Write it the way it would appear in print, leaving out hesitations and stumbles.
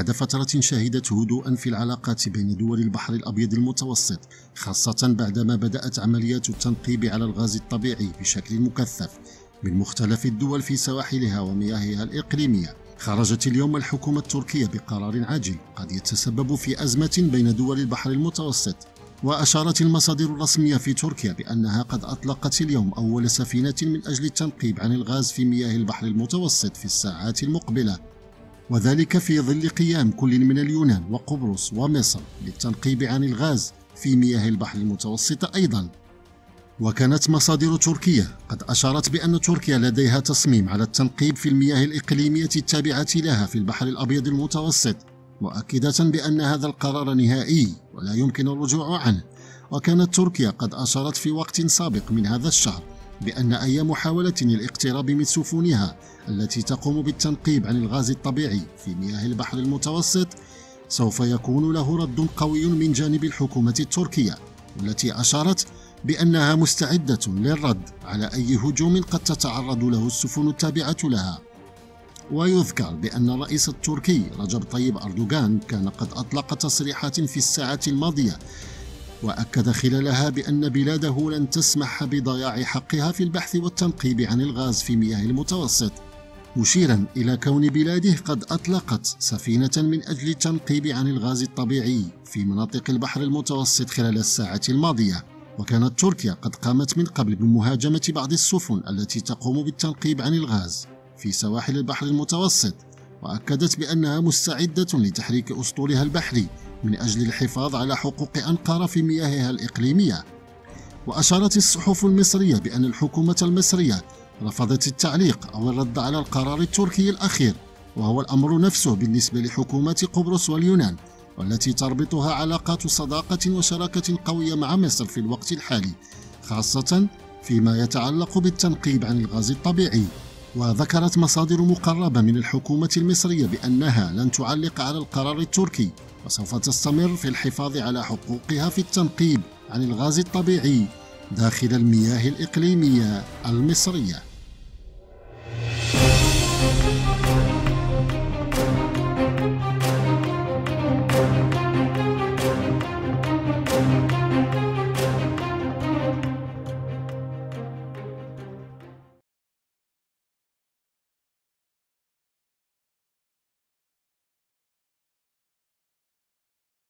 بعد فترة شهدت هدوءا في العلاقات بين دول البحر الأبيض المتوسط، خاصة بعدما بدأت عمليات التنقيب على الغاز الطبيعي بشكل مكثف من مختلف الدول في سواحلها ومياهها الإقليمية، خرجت اليوم الحكومة التركية بقرار عاجل قد يتسبب في أزمة بين دول البحر المتوسط. وأشارت المصادر الرسمية في تركيا بأنها قد أطلقت اليوم أول سفينة من أجل التنقيب عن الغاز في مياه البحر المتوسط في الساعات المقبلة، وذلك في ظل قيام كل من اليونان وقبرص ومصر للتنقيب عن الغاز في مياه البحر المتوسط أيضا. وكانت مصادر تركية قد أشارت بأن تركيا لديها تصميم على التنقيب في المياه الإقليمية التابعة لها في البحر الأبيض المتوسط، مؤكدة بأن هذا القرار نهائي ولا يمكن الرجوع عنه. وكانت تركيا قد أشارت في وقت سابق من هذا الشهر بأن أي محاولة للاقتراب من سفنها التي تقوم بالتنقيب عن الغاز الطبيعي في مياه البحر المتوسط سوف يكون له رد قوي من جانب الحكومة التركية، والتي أشارت بأنها مستعدة للرد على أي هجوم قد تتعرض له السفن التابعة لها. ويذكر بأن الرئيس التركي رجب طيب أردوغان كان قد أطلق تصريحات في الساعات الماضية وأكد خلالها بأن بلاده لن تسمح بضياع حقها في البحث والتنقيب عن الغاز في مياه المتوسط، مشيرا إلى كون بلاده قد أطلقت سفينة من أجل التنقيب عن الغاز الطبيعي في مناطق البحر المتوسط خلال الساعات الماضية. وكانت تركيا قد قامت من قبل بمهاجمة بعض السفن التي تقوم بالتنقيب عن الغاز في سواحل البحر المتوسط، وأكدت بأنها مستعدة لتحريك أسطولها البحري من أجل الحفاظ على حقوق أنقرة في مياهها الإقليمية. وأشارت الصحف المصرية بأن الحكومة المصرية رفضت التعليق أو الرد على القرار التركي الأخير، وهو الأمر نفسه بالنسبة لحكومات قبرص واليونان، والتي تربطها علاقات صداقة وشراكة قوية مع مصر في الوقت الحالي، خاصة فيما يتعلق بالتنقيب عن الغاز الطبيعي. وذكرت مصادر مقربة من الحكومة المصرية بأنها لن تعلق على القرار التركي، وسوف تستمر في الحفاظ على حقوقها في التنقيب عن الغاز الطبيعي داخل المياه الإقليمية المصرية.